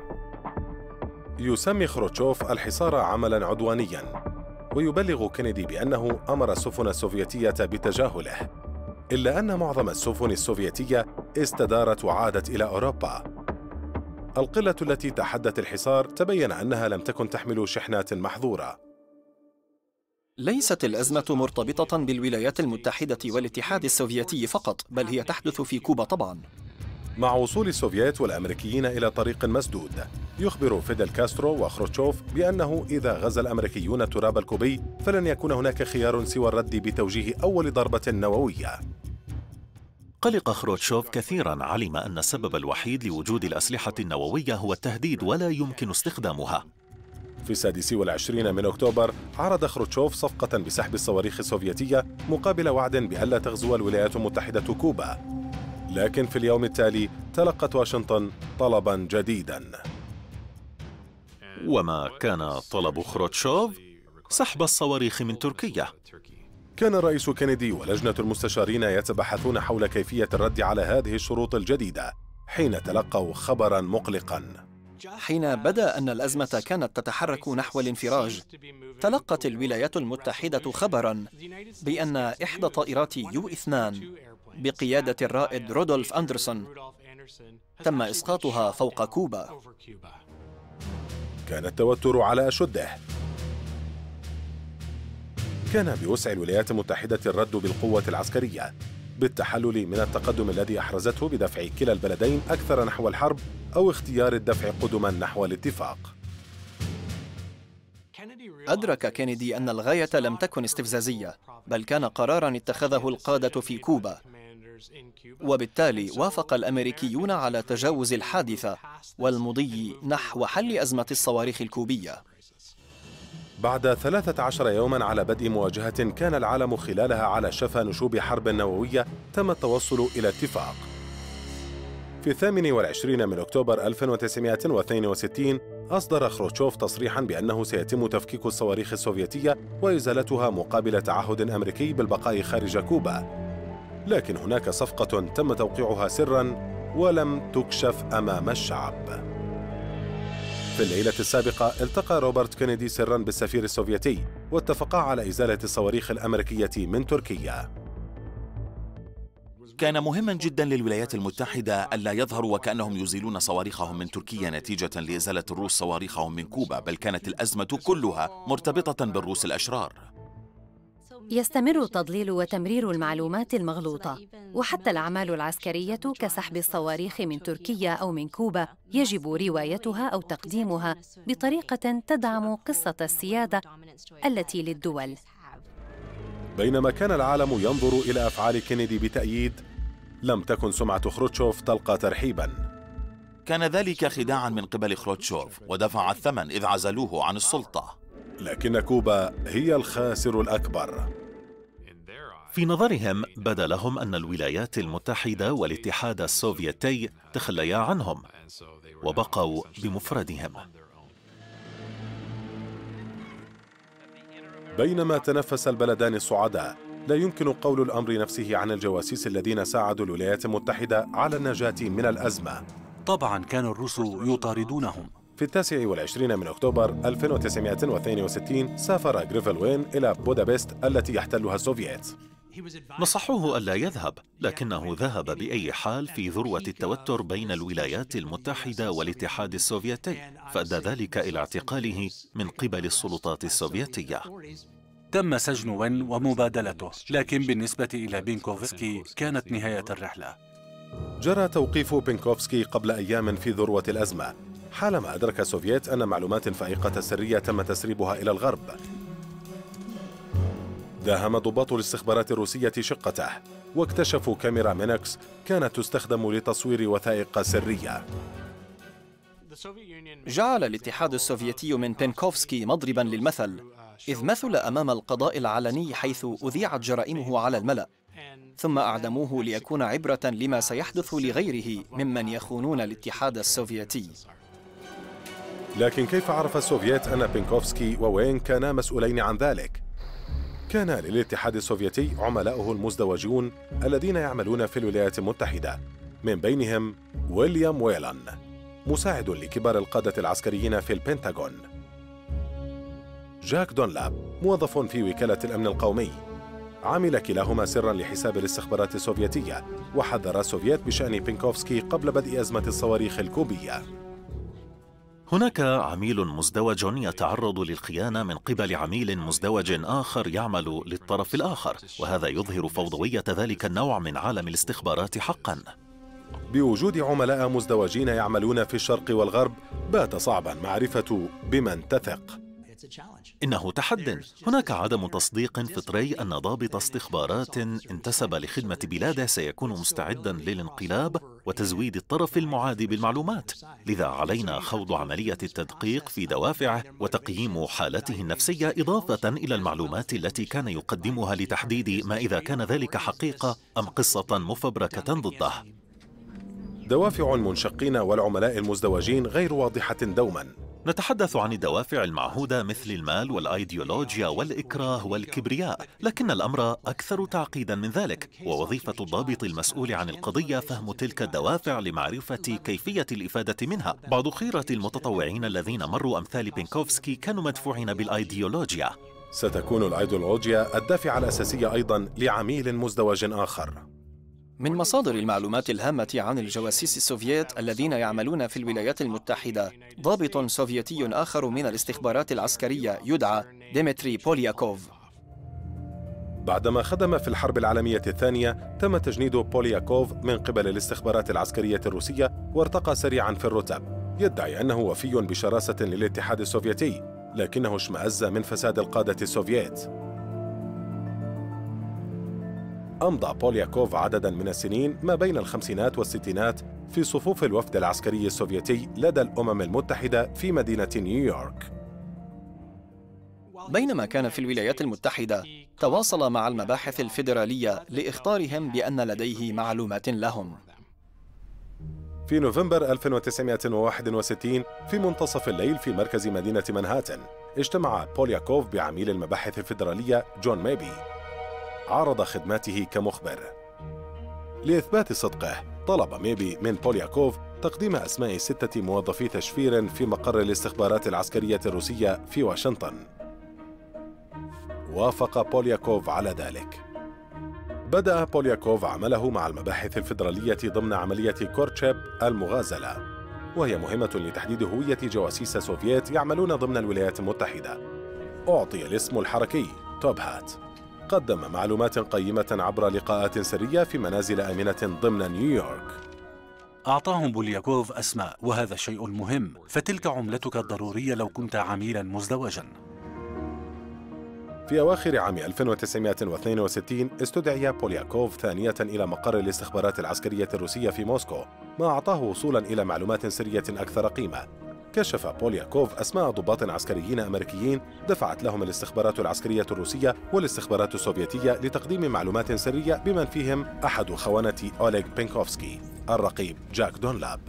يسمي خروتشوف الحصار عملا عدوانيا، ويبلغ كينيدي بأنه أمر السفن السوفيتية بتجاهله، إلا أن معظم السفن السوفيتية استدارت وعادت إلى أوروبا. القلة التي تحدت الحصار تبين أنها لم تكن تحمل شحنات محظورة. ليست الأزمة مرتبطة بالولايات المتحدة والاتحاد السوفيتي فقط، بل هي تحدث في كوبا طبعا. مع وصول السوفييت والأمريكيين إلى طريق مسدود، يخبر فيدل كاسترو وخروتشوف بأنه إذا غزا الأمريكيون التراب الكوبي فلن يكون هناك خيار سوى الرد بتوجيه أول ضربة نووية. قلق خروتشوف كثيرا، علم أن السبب الوحيد لوجود الأسلحة النووية هو التهديد ولا يمكن استخدامها. في السادس والعشرين من أكتوبر عرض خروتشوف صفقة بسحب الصواريخ السوفيتية مقابل وعد بألا تغزو الولايات المتحدة كوبا، لكن في اليوم التالي تلقت واشنطن طلبا جديدا. وما كان طلب خروتشوف؟ سحب الصواريخ من تركيا. كان الرئيس كينيدي ولجنة المستشارين يتبحثون حول كيفية الرد على هذه الشروط الجديدة حين تلقوا خبرا مقلقا. حين بدا أن الأزمة كانت تتحرك نحو الانفراج، تلقت الولايات المتحدة خبرا بأن إحدى طائرات يو اثنين بقيادة الرائد رودولف أندرسون تم إسقاطها فوق كوبا. كان التوتر على أشده. كان بوسع الولايات المتحدة الرد بالقوة العسكرية بالتحلل من التقدم الذي أحرزته بدفع كلا البلدين أكثر نحو الحرب أو اختيار الدفع قدما نحو الاتفاق. أدرك كينيدي أن الغاية لم تكن استفزازية، بل كان قراراً اتخذه القادة في كوبا، وبالتالي وافق الأمريكيون على تجاوز الحادثة والمضي نحو حل أزمة الصواريخ الكوبية. بعد ثلاثة عشر يوماً على بدء مواجهة كان العالم خلالها على شفا نشوب حرب نووية، تم التوصل إلى اتفاق. في الثامن والعشرين من أكتوبر ألف وتسعمائة واثنين وستين أصدر خروتشوف تصريحاً بأنه سيتم تفكيك الصواريخ السوفيتية وإزالتها مقابل تعهد أمريكي بالبقاء خارج كوبا، لكن هناك صفقة تم توقيعها سراً ولم تكشف أمام الشعب. في الليلة السابقة التقى روبرت كينيدي سراً بالسفير السوفيتي واتفقا على إزالة الصواريخ الأمريكية من تركيا. كان مهما جدا للولايات المتحدة ألا يظهروا وكأنهم يزيلون صواريخهم من تركيا نتيجة لإزالة الروس صواريخهم من كوبا، بل كانت الأزمة كلها مرتبطة بالروس الأشرار. يستمر تضليل وتمرير المعلومات المغلوطة، وحتى الأعمال العسكرية كسحب الصواريخ من تركيا أو من كوبا يجب روايتها أو تقديمها بطريقة تدعم قصة السيادة التي للدول. بينما كان العالم ينظر إلى أفعال كينيدي بتأييد، لم تكن سمعة خروتشوف تلقى ترحيباً. كان ذلك خداعاً من قبل خروتشوف، ودفع الثمن إذ عزلوه عن السلطة. لكن كوبا هي الخاسر الأكبر. في نظرهم بدا لهم أن الولايات المتحدة والاتحاد السوفيتي تخليا عنهم وبقوا بمفردهم. بينما تنفس البلدان الصعداء، لا يمكن قول الأمر نفسه عن الجواسيس الذين ساعدوا الولايات المتحدة على النجاة من الأزمة. طبعاً كان الروس يطاردونهم. في التاسع والعشرين من أكتوبر ألف وتسعمائة واثنين وستين سافر غريفل وين إلى بودابست التي يحتلها السوفييت. نصحوه ألا يذهب، لكنه ذهب بأي حال في ذروة التوتر بين الولايات المتحدة والاتحاد السوفيتي، فأدى ذلك إلى اعتقاله من قبل السلطات السوفيتية. تم سجن وين ومبادلته، لكن بالنسبة إلى بينكوفسكي كانت نهاية الرحلة. جرى توقيف بينكوفسكي قبل أيام في ذروة الأزمة، حالما أدرك السوفييت أن معلومات فائقة سرية تم تسريبها إلى الغرب. داهم ضباط الاستخبارات الروسية شقته، واكتشفوا كاميرا مينكس كانت تستخدم لتصوير وثائق سرية. جعل الاتحاد السوفيتي من بينكوفسكي مضرباً للمثل، إذ مثل أمام القضاء العلني حيث أذيعت جرائمه على الملأ، ثم أعدموه ليكون عبرة لما سيحدث لغيره ممن يخونون الاتحاد السوفيتي. لكن كيف عرف السوفييت أن بينكوفسكي ووين كانا مسؤولين عن ذلك؟ كان للاتحاد السوفيتي عملاؤه المزدوجون الذين يعملون في الولايات المتحدة، من بينهم ويليام ويلان، مساعد لكبار القادة العسكريين في البنتاغون، جاك دونلاب، موظف في وكالة الأمن القومي. عمل كلاهما سراً لحساب الاستخبارات السوفيتية، وحذر السوفييت بشأن بينكوفسكي قبل بدء أزمة الصواريخ الكوبية. هناك عميل مزدوج يتعرض للخيانة من قبل عميل مزدوج آخر يعمل للطرف الآخر، وهذا يظهر فوضوية ذلك النوع من عالم الاستخبارات حقاً. بوجود عملاء مزدوجين يعملون في الشرق والغرب، بات صعباً معرفة بمن تثق. إنه تحد. هناك عدم تصديق فطري أن ضابط استخبارات انتسب لخدمة بلاده سيكون مستعداً للانقلاب وتزويد الطرف المعادي بالمعلومات، لذا علينا خوض عملية التدقيق في دوافعه وتقييم حالته النفسية، إضافة إلى المعلومات التي كان يقدمها لتحديد ما إذا كان ذلك حقيقة أم قصة مفبركة ضده. دوافع المنشقين والعملاء المزدوجين غير واضحة دوماً. نتحدث عن الدوافع المعهودة مثل المال والأيديولوجيا والإكراه والكبرياء، لكن الأمر أكثر تعقيدا من ذلك، ووظيفة الضابط المسؤول عن القضية فهم تلك الدوافع لمعرفة كيفية الإفادة منها. بعض خيرة المتطوعين الذين مروا أمثال بينكوفسكي كانوا مدفوعين بالأيديولوجيا. ستكون الأيديولوجيا الدافع الأساسي أيضا لعميل مزدوج آخر. من مصادر المعلومات الهامة عن الجواسيس السوفييت الذين يعملون في الولايات المتحدة، ضابط سوفيتي آخر من الاستخبارات العسكرية يدعى ديمتري بولياكوف. بعدما خدم في الحرب العالمية الثانية، تم تجنيد بولياكوف من قبل الاستخبارات العسكرية الروسية، وارتقى سريعا في الرتب. يدعي أنه وفي بشراسة للاتحاد السوفيتي، لكنه اشمأز من فساد القادة السوفييت. أمضى بولياكوف عدداً من السنين ما بين الخمسينات والستينات في صفوف الوفد العسكري السوفيتي لدى الأمم المتحدة في مدينة نيويورك. بينما كان في الولايات المتحدة، تواصل مع المباحث الفيدرالية لإخطارهم بأن لديه معلومات لهم. في نوفمبر ألف وتسعمائة وواحد وستين في منتصف الليل في مركز مدينة منهاتن، اجتمع بولياكوف بعميل المباحث الفيدرالية جون ميبي. عرض خدماته كمخبر. لإثبات صدقه، طلب ميبي من بولياكوف تقديم أسماء ستة موظفي تشفير في مقر الاستخبارات العسكرية الروسية في واشنطن. وافق بولياكوف على ذلك. بدأ بولياكوف عمله مع المباحث الفيدرالية ضمن عملية كورتشيب المغازلة، وهي مهمة لتحديد هوية جواسيس سوفييت يعملون ضمن الولايات المتحدة. أعطي الاسم الحركي توب هات. قدم معلومات قيمة عبر لقاءات سرية في منازل آمنة ضمن نيويورك. أعطاهم بولياكوف أسماء، وهذا شيء مهم، فتلك عملتك الضرورية لو كنت عميلا مزدوجا. في أواخر عام ألف وتسعمائة واثنين وستين استدعي بولياكوف ثانية إلى مقر الاستخبارات العسكرية الروسية في موسكو، ما أعطاه وصولا إلى معلومات سرية أكثر قيمة. كشف بولياكوف أسماء ضباط عسكريين أمريكيين دفعت لهم الاستخبارات العسكرية الروسية والاستخبارات السوفيتية لتقديم معلومات سرية، بمن فيهم أحد خونة أوليغ بينكوفسكي الرقيب جاك دونلاب.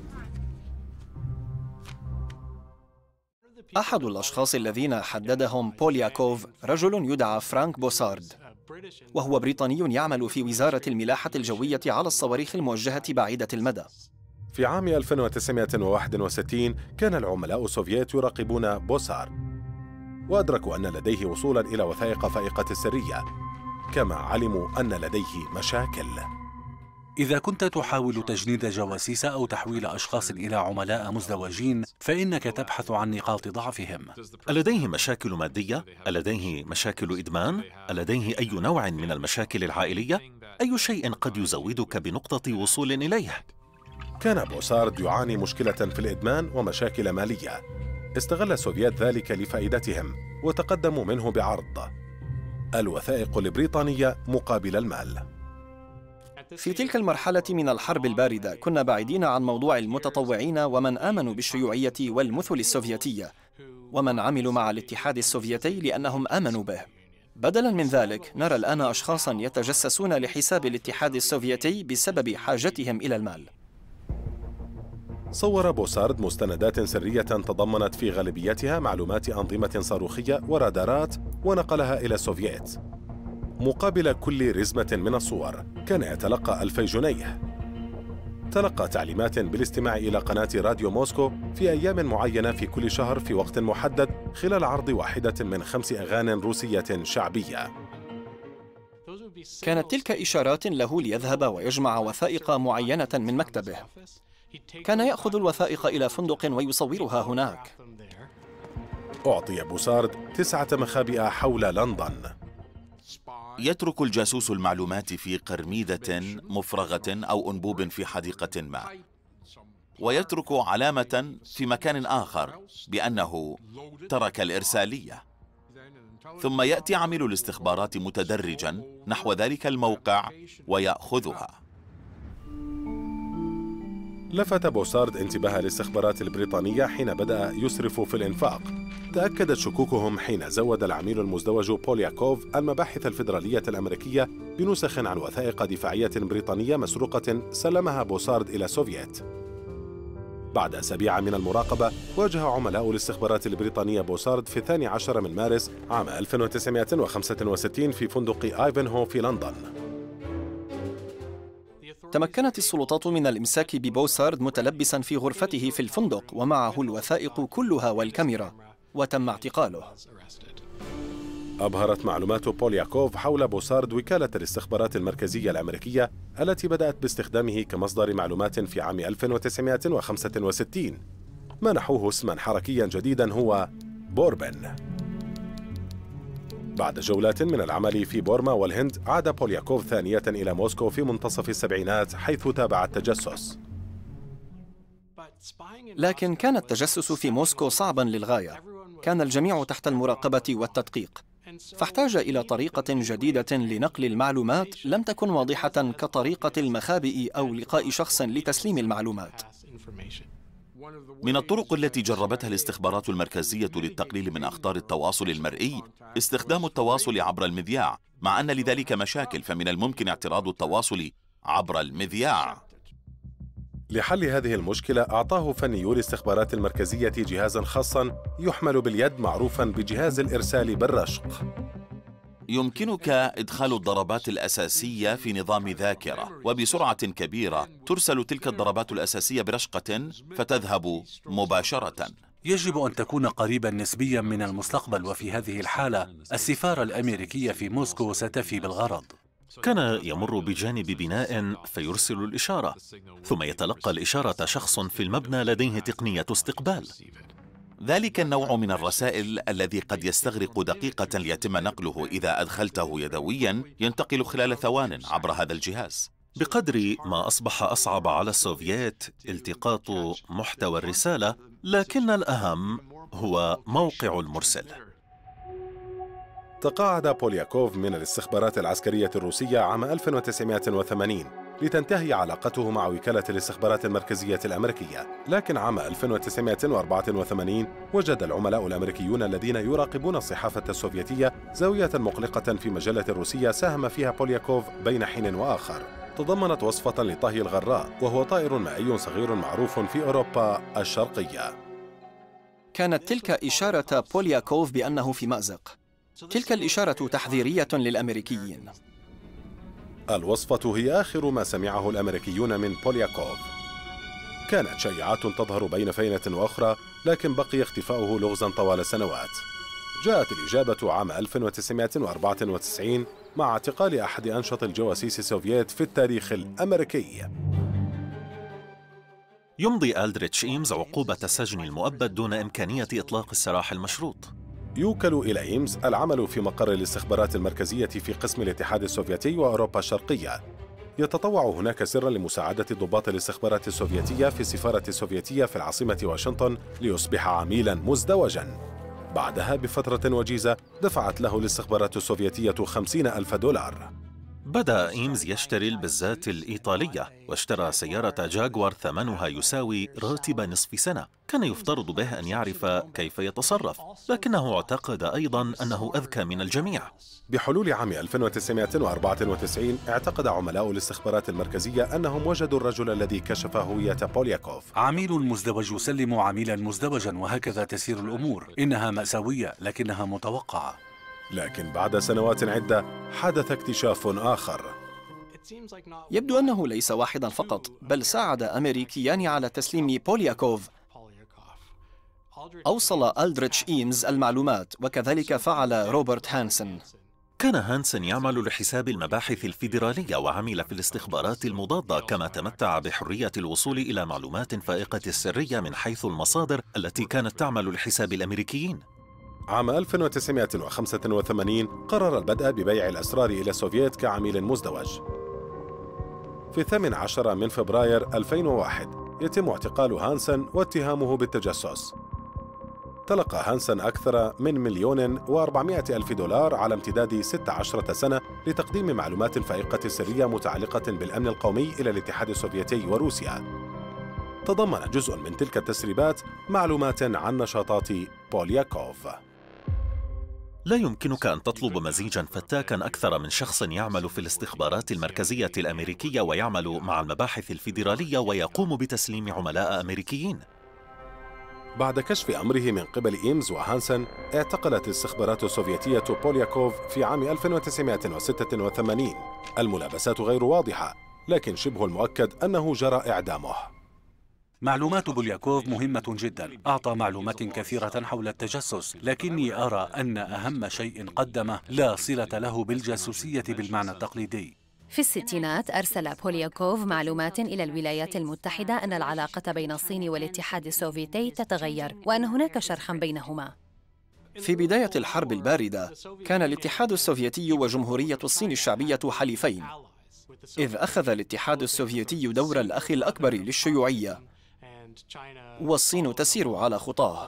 أحد الأشخاص الذين حددهم بولياكوف رجل يدعى فرانك بوسارد، وهو بريطاني يعمل في وزارة الملاحة الجوية على الصواريخ الموجهة بعيدة المدى. في عام ألف وتسعمائة وواحد وستين كان العملاء السوفييت يراقبون بوسارد، وأدركوا أن لديه وصولا إلى وثائق فائقة السرية، كما علموا أن لديه مشاكل. إذا كنت تحاول تجنيد جواسيس أو تحويل أشخاص إلى عملاء مزدوجين، فإنك تبحث عن نقاط ضعفهم. ألديه مشاكل مادية؟ ألديه مشاكل إدمان؟ ألديه أي نوع من المشاكل العائلية؟ أي شيء قد يزودك بنقطة وصول إليه؟ كان بوسارد يعاني مشكلة في الإدمان ومشاكل مالية. استغل السوفييت ذلك لفائدتهم وتقدموا منه بعرض: الوثائق البريطانية مقابل المال. في تلك المرحلة من الحرب الباردة كنا بعيدين عن موضوع المتطوعين ومن آمنوا بالشيوعية والمثل السوفيتية ومن عملوا مع الاتحاد السوفيتي لأنهم آمنوا به. بدلاً من ذلك نرى الآن أشخاصاً يتجسسون لحساب الاتحاد السوفيتي بسبب حاجتهم إلى المال. صور بوسارد مستندات سرية تضمنت في غالبيتها معلومات أنظمة صاروخية ورادارات، ونقلها إلى السوفييت. مقابل كل رزمة من الصور كان يتلقى ألفي جنيه. تلقى تعليمات بالاستماع إلى قناة راديو موسكو في أيام معينة في كل شهر في وقت محدد، خلال عرض واحدة من خمس أغاني روسية شعبية. كانت تلك إشارات له ليذهب ويجمع وثائق معينة من مكتبه. كان يأخذ الوثائق إلى فندق ويصورها هناك. أعطي بوسارد تسعة مخابئ حول لندن. يترك الجاسوس المعلومات في قرميدة مفرغة أو أنبوب في حديقة ما، ويترك علامة في مكان آخر بأنه ترك الإرسالية، ثم يأتي عامل الاستخبارات متدرجاً نحو ذلك الموقع ويأخذها. لفت بوسارد انتباه الاستخبارات البريطانية حين بدأ يسرف في الإنفاق. تأكدت شكوكهم حين زود العميل المزدوج بولياكوف المباحث الفيدرالية الأمريكية بنسخ عن وثائق دفاعية بريطانية مسروقة سلمها بوسارد إلى السوفييت. بعد أسابيع من المراقبة، واجه عملاء الاستخبارات البريطانية بوسارد في الثاني عشر من مارس عام ألف وتسعمائة وخمسة وستين في فندق آيفنهو في لندن. تمكنت السلطات من الإمساك ببوسارد متلبساً في غرفته في الفندق ومعه الوثائق كلها والكاميرا، وتم اعتقاله. أبهرت معلومات بولياكوف حول بوسارد وكالة الاستخبارات المركزية الأمريكية التي بدأت باستخدامه كمصدر معلومات في عام ألف وتسعمائة وخمسة وستين. منحوه اسماً حركياً جديداً هو بوربن. بعد جولات من العمل في بورما والهند، عاد بولياكوف ثانية إلى موسكو في منتصف السبعينات حيث تابع التجسس. لكن كان التجسس في موسكو صعباً للغاية. كان الجميع تحت المراقبة والتدقيق، فاحتاج إلى طريقة جديدة لنقل المعلومات لم تكن واضحة كطريقة المخابئ أو لقاء شخص لتسليم المعلومات. من الطرق التي جربتها الاستخبارات المركزية للتقليل من أخطار التواصل المرئي استخدام التواصل عبر المذياع، مع أن لذلك مشاكل، فمن الممكن اعتراض التواصل عبر المذياع. لحل هذه المشكلة أعطاه فنيو الاستخبارات المركزية جهازاً خاصاً يحمل باليد معروفاً بجهاز الإرسال بالرشق. يمكنك إدخال الضربات الأساسية في نظام ذاكرة، وبسرعة كبيرة ترسل تلك الضربات الأساسية برشقة فتذهب مباشرة. يجب أن تكون قريبا نسبيا من المستقبل، وفي هذه الحالة السفارة الأمريكية في موسكو ستفي بالغرض. كان يمر بجانب بناء فيرسل الإشارة، ثم يتلقى الإشارة شخص في المبنى لديه تقنية استقبال. ذلك النوع من الرسائل الذي قد يستغرق دقيقة ليتم نقله إذا أدخلته يدويا ينتقل خلال ثوان عبر هذا الجهاز. بقدر ما أصبح أصعب على السوفييت التقاط محتوى الرسالة، لكن الأهم هو موقع المرسل. تقاعد بولياكوف من الاستخبارات العسكرية الروسية عام ألف وتسعمائة وثمانين لتنتهي علاقته مع وكالة الاستخبارات المركزية الأمريكية، لكن عام ألف وتسعمائة وأربعة وثمانين وجد العملاء الأمريكيون الذين يراقبون الصحافة السوفيتية زاوية مقلقة في مجلة روسية ساهم فيها بولياكوف بين حين وآخر. تضمنت وصفة لطهي الغراء، وهو طائر مائي صغير معروف في أوروبا الشرقية. كانت تلك إشارة بولياكوف بأنه في مأزق. تلك الإشارة تحذيرية للأمريكيين. الوصفة هي آخر ما سمعه الأمريكيون من بولياكوف. كانت شائعات تظهر بين فينة وأخرى، لكن بقي اختفاؤه لغزاً طوال سنوات. جاءت الإجابة عام ألف وتسعمائة وأربعة وتسعين مع اعتقال أحد أنشط الجواسيس السوفييت في التاريخ الأمريكي. يمضي ألدريتش إيمز عقوبة السجن المؤبد دون إمكانية إطلاق السراح المشروط. يوكل إلى إيمز العمل في مقر الاستخبارات المركزية في قسم الاتحاد السوفيتي وأوروبا الشرقية. يتطوع هناك سرا لمساعدة ضباط الاستخبارات السوفيتية في السفارة السوفيتية في العاصمة واشنطن ليصبح عميلا مزدوجا. بعدها بفترة وجيزة دفعت له الاستخبارات السوفيتية خمسين ألف دولار. بدأ إيمز يشتري البزات الإيطالية، واشترى سيارة جاكوار ثمنها يساوي راتب نصف سنة. كان يفترض به أن يعرف كيف يتصرف، لكنه اعتقد أيضاً أنه أذكى من الجميع. بحلول عام ألف وتسعمائة وأربعة وتسعين اعتقد عملاء الاستخبارات المركزية أنهم وجدوا الرجل الذي كشف هوية بولياكوف. عميل مزدوج يسلم عميلا مزدوجا، وهكذا تسير الأمور. إنها مأساوية لكنها متوقعة. لكن بعد سنوات عدة حدث اكتشاف آخر. يبدو أنه ليس واحدا فقط، بل ساعد أمريكيان على تسليم بولياكوف. أوصل ألدريتش إيمز المعلومات، وكذلك فعل روبرت هانسن. كان هانسن يعمل لحساب المباحث الفيدرالية وعمل في الاستخبارات المضادة، كما تمتع بحرية الوصول إلى معلومات فائقة السرية من حيث المصادر التي كانت تعمل لحساب الأمريكيين. عام ألف وتسعمائة وخمسة وثمانين قرر البدء ببيع الأسرار إلى السوفييت كعميل مزدوج. في الثامن عشر من فبراير ألفين وواحد يتم اعتقال هانسن واتهامه بالتجسس. تلقى هانسن أكثر من مليون وأربعمائة ألف دولار على امتداد ستة عشر سنة لتقديم معلومات فائقة سرية متعلقة بالأمن القومي إلى الاتحاد السوفيتي وروسيا. تضمن جزء من تلك التسريبات معلومات عن نشاطات بولياكوف. لا يمكنك أن تطلب مزيجاً فتاكاً أكثر من شخص يعمل في الاستخبارات المركزية الأمريكية ويعمل مع المباحث الفيدرالية ويقوم بتسليم عملاء أمريكيين. بعد كشف أمره من قبل إيمز وهانسن، اعتقلت الاستخبارات السوفيتية بولياكوف في عام ألف وتسعمائة وستة وثمانين. الملابسات غير واضحة، لكن شبه المؤكد أنه جرى إعدامه. معلومات بولياكوف مهمة جدا. أعطى معلومات كثيرة حول التجسس، لكني أرى أن أهم شيء قدمه لا صلة له بالجاسوسية بالمعنى التقليدي. في الستينات أرسل بولياكوف معلومات إلى الولايات المتحدة أن العلاقة بين الصين والاتحاد السوفيتي تتغير، وأن هناك شرخاً بينهما. في بداية الحرب الباردة كان الاتحاد السوفيتي وجمهورية الصين الشعبية حليفين، إذ أخذ الاتحاد السوفيتي دور الأخ الأكبر للشيوعية، والصين تسير على خطاه.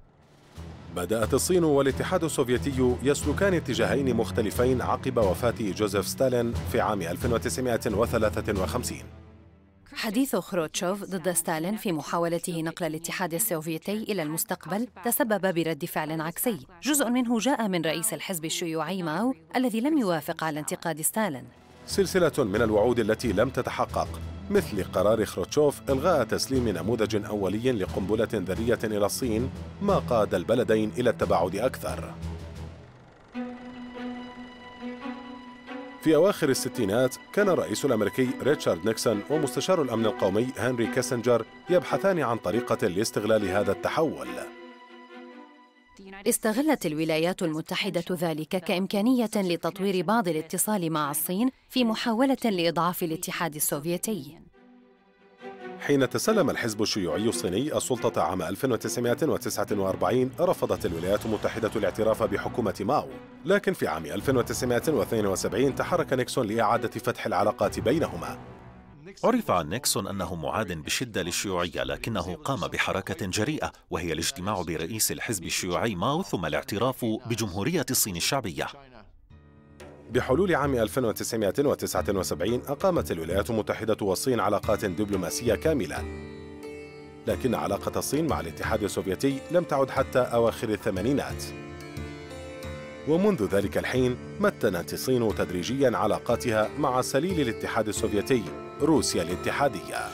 بدأت الصين والاتحاد السوفيتي يسلكان اتجاهين مختلفين عقب وفاة جوزيف ستالين في عام ألف وتسعمائة وثلاثة وخمسين. حديث خروتشوف ضد ستالين في محاولته نقل الاتحاد السوفيتي إلى المستقبل تسبب برد فعل عكسي. جزء منه جاء من رئيس الحزب الشيوعي ماو الذي لم يوافق على انتقاد ستالين. سلسلة من الوعود التي لم تتحقق، مثل قرار خروتشوف إلغاء تسليم نموذج أولي لقنبلة ذرية إلى الصين، ما قاد البلدين إلى التباعد أكثر. في أواخر الستينات كان الرئيس الأمريكي ريتشارد نيكسون ومستشار الأمن القومي هنري كيسنجر يبحثان عن طريقة لاستغلال هذا التحول. استغلت الولايات المتحدة ذلك كإمكانية لتطوير بعض الاتصال مع الصين في محاولة لإضعاف الاتحاد السوفيتي. حين تسلم الحزب الشيوعي الصيني السلطة عام ألف وتسعمائة وتسعة وأربعين، رفضت الولايات المتحدة الاعتراف بحكومة ماو، لكن في عام ألف وتسعمائة واثنين وسبعين تحرك نيكسون لإعادة فتح العلاقات بينهما. عرف عن نيكسون أنه معاد بشدة للشيوعية، لكنه قام بحركة جريئة وهي الاجتماع برئيس الحزب الشيوعي ماو ثم الاعتراف بجمهورية الصين الشعبية. بحلول عام ألف وتسعمائة وتسعة وسبعين أقامت الولايات المتحدة والصين علاقات دبلوماسية كاملة، لكن علاقة الصين مع الاتحاد السوفيتي لم تعد حتى أواخر الثمانينات، ومنذ ذلك الحين متنت الصين تدريجياً علاقاتها مع سليل الاتحاد السوفيتي روسيا الاتحادية.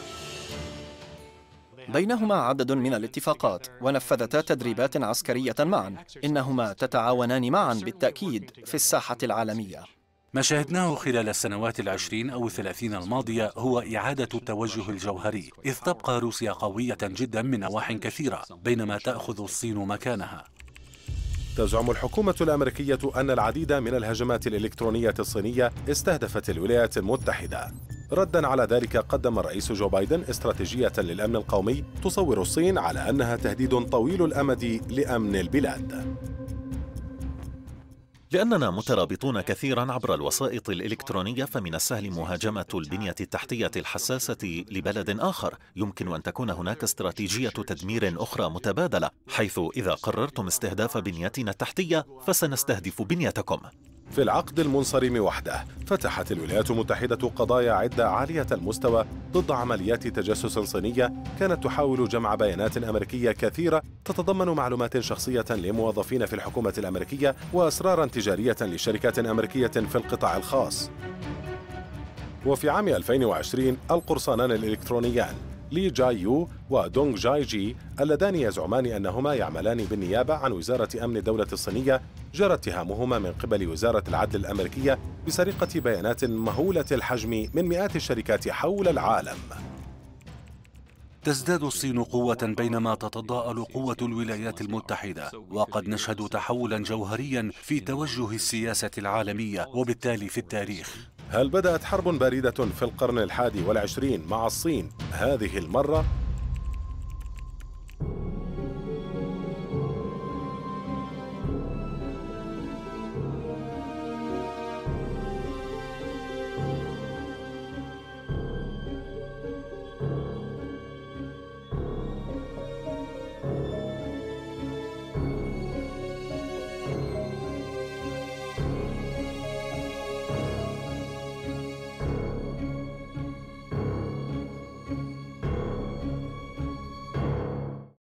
بينهما عدد من الاتفاقات ونفذتا تدريبات عسكرية معا، إنهما تتعاونان معا بالتأكيد في الساحة العالمية. ما شاهدناه خلال السنوات العشرين أو الثلاثين الماضية هو إعادة التوجه الجوهري، إذ تبقى روسيا قوية جدا من نواحي كثيرة بينما تأخذ الصين مكانها. تزعم الحكومة الأمريكية أن العديد من الهجمات الإلكترونية الصينية استهدفت الولايات المتحدة. رداً على ذلك قدم الرئيس جو بايدن استراتيجية للأمن القومي تصور الصين على أنها تهديد طويل الأمد لأمن البلاد. لأننا مترابطون كثيرا عبر الوسائط الإلكترونية، فمن السهل مهاجمة البنية التحتية الحساسة لبلد آخر. يمكن أن تكون هناك استراتيجية تدمير أخرى متبادلة، حيث إذا قررتم استهداف بنيتنا التحتية فسنستهدف بنيتكم. في العقد المنصرم وحده فتحت الولايات المتحدة قضايا عدة عالية المستوى ضد عمليات تجسس صينية كانت تحاول جمع بيانات أمريكية كثيرة تتضمن معلومات شخصية لموظفين في الحكومة الأمريكية وأسرارا تجارية لشركات أمريكية في القطاع الخاص. وفي عام ألفين وعشرين القرصانان الإلكترونيان لي جاي يو ودونغ جاي جي اللذان يزعمان أنهما يعملان بالنيابة عن وزارة أمن الدولة الصينية جرى اتهامهما من قبل وزارة العدل الأمريكية بسرقة بيانات مهولة الحجم من مئات الشركات حول العالم. تزداد الصين قوة بينما تتضاءل قوة الولايات المتحدة، وقد نشهد تحولا جوهريا في توجه السياسة العالمية وبالتالي في التاريخ. هل بدأت حرب باردة في القرن الحادي والعشرين مع الصين هذه المرة؟